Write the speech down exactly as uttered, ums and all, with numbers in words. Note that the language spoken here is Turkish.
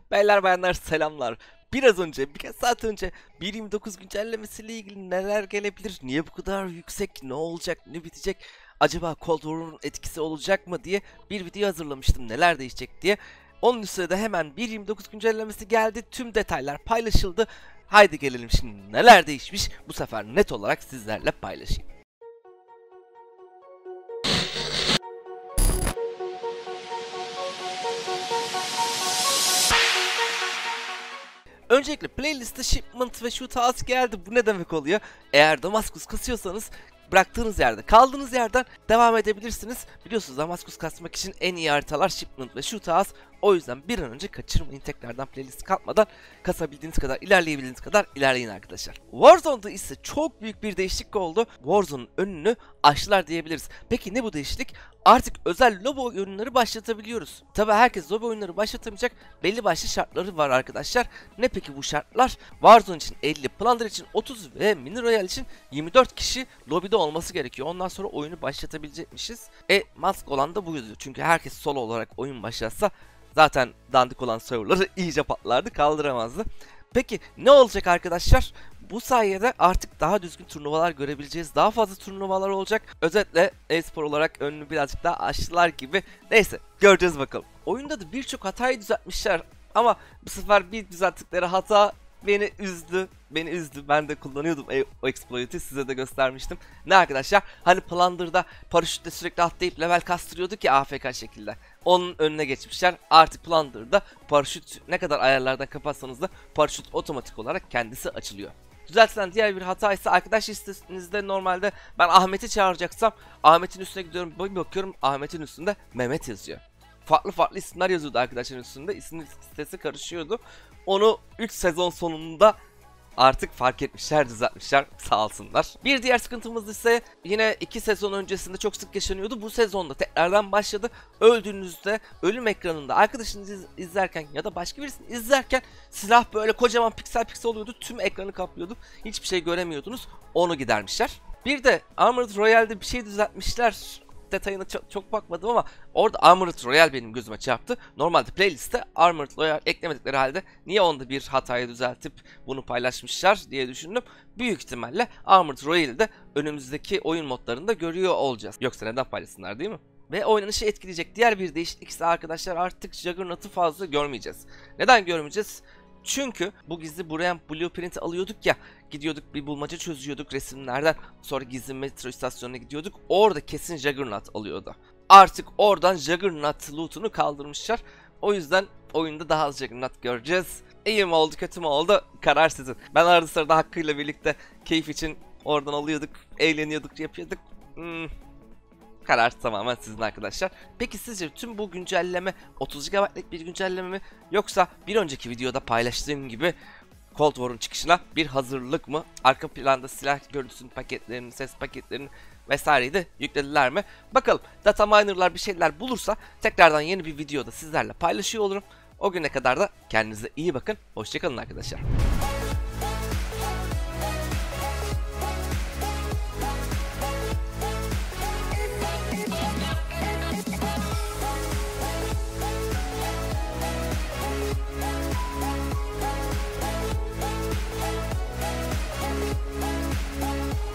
Beyler bayanlar selamlar. Biraz önce, birkaç saat önce bir nokta yirmi dokuz güncellemesiyle ilgili neler gelebilir, niye bu kadar yüksek, ne olacak, ne bitecek, acaba Cold War'un etkisi olacak mı diye bir video hazırlamıştım, neler değişecek diye. Onun üstüne de hemen bir nokta yirmi dokuz güncellemesi geldi, tüm detaylar paylaşıldı. Haydi gelelim şimdi neler değişmiş, bu sefer net olarak sizlerle paylaşayım. Öncelikle playlist'te shipment ve shoothouse geldi. Bu ne demek oluyor? Eğer Damaskus kasıyorsanız bıraktığınız yerde, kaldığınız yerden devam edebilirsiniz. Biliyorsunuz Damaskus kasmak için en iyi haritalar shipment ve shoothouse. O yüzden bir an önce kaçırmayın, tekrardan playlist kalkmadan kasabildiğiniz kadar, ilerleyebildiğiniz kadar ilerleyin arkadaşlar. Warzone'da ise çok büyük bir değişiklik oldu. Warzone'un önünü açtılar diyebiliriz. Peki ne bu değişiklik? Artık özel lobi oyunları başlatabiliyoruz. Tabi herkes lobi oyunları başlatamayacak, belli başlı şartları var arkadaşlar. Ne peki bu şartlar? Warzone için elli, Plunder için otuz ve Mini Royale için yirmi dört kişi lobide olması gerekiyor. Ondan sonra oyunu başlatabilecekmişiz. E mask olan da bu yazıyor. Çünkü herkes solo olarak oyun başlatsa zaten dandik olan serverları iyice patlardı, kaldıramazdı. Peki ne olacak arkadaşlar? Bu sayede artık daha düzgün turnuvalar görebileceğiz. Daha fazla turnuvalar olacak. Özetle e-spor olarak önünü birazcık daha açtılar gibi. Neyse, göreceğiz bakalım. Oyunda da birçok hatayı düzeltmişler. Ama bu sefer bir düzelttikleri hata beni üzdü. Beni üzdü. Ben de kullanıyordum o exploit'i, size de göstermiştim. Ne arkadaşlar? Hani Plunder'da paraşütle sürekli atlayıp level kastırıyorduk ya A F K şekilde. Onun önüne geçmişler. Artık Plunder'da paraşüt ne kadar ayarlardan kapatsanız da paraşüt otomatik olarak kendisi açılıyor. Düzeltilen diğer bir hata ise arkadaş listenizde normalde ben Ahmet'i çağıracaksam Ahmet'in üstüne gidiyorum, bir bakıyorum Ahmet'in üstünde Mehmet yazıyor. Farklı farklı isimler yazıyordu arkadaşların üstünde, isim listesi karışıyordu. Onu üç sezon sonunda artık fark etmişler, düzeltmişler, sağ olsunlar. Bir diğer sıkıntımız ise yine iki sezon öncesinde çok sık yaşanıyordu. Bu sezonda tekrardan başladı. Öldüğünüzde ölüm ekranında arkadaşınızı izlerken ya da başka birisini izlerken silah böyle kocaman piksel piksel oluyordu. Tüm ekranı kaplıyordu. Hiçbir şey göremiyordunuz. Onu gidermişler. Bir de Armored Royale'de bir şey düzeltmişler. Detayına çok, çok bakmadım ama orada Armored Royale benim gözüme çarptı. Normalde playlist'te Armored Royale eklemedikleri halde niye onda bir hatayı düzeltip bunu paylaşmışlar diye düşündüm. Büyük ihtimalle Armored Royale'i de önümüzdeki oyun modlarında görüyor olacağız. Yoksa neden paylaşsınlar, değil mi? Ve oynanışı etkileyecek diğer bir değişiklik ise arkadaşlar artık Juggernaut'u fazla görmeyeceğiz. Neden görmeyeceğiz? Çünkü bu gizli buraya blueprint alıyorduk ya, gidiyorduk bir bulmaca çözüyorduk resimlerden, sonra gizli metro istasyonuna gidiyorduk, orada kesin Juggernaut alıyordu. Artık oradan Juggernaut loot'unu kaldırmışlar, o yüzden oyunda daha az Juggernaut göreceğiz. İyi mi oldu kötü mü oldu karar sizin. Ben arada sırada Hakkı'yla birlikte keyif için oradan alıyorduk, eğleniyorduk, yapıyorduk. Hmm. Karar tamamen sizin arkadaşlar. Peki sizce tüm bu güncelleme otuz gigabaytlık bir güncelleme mi, yoksa bir önceki videoda paylaştığım gibi Cold War'un çıkışına bir hazırlık mı? Arka planda silah görüntüsünün paketlerini, ses paketlerini vesaireyi de yüklediler mi? Bakalım, data miner'lar bir şeyler bulursa tekrardan yeni bir videoda sizlerle paylaşıyor olurum. O güne kadar da kendinize iyi bakın. Hoşçakalın arkadaşlar.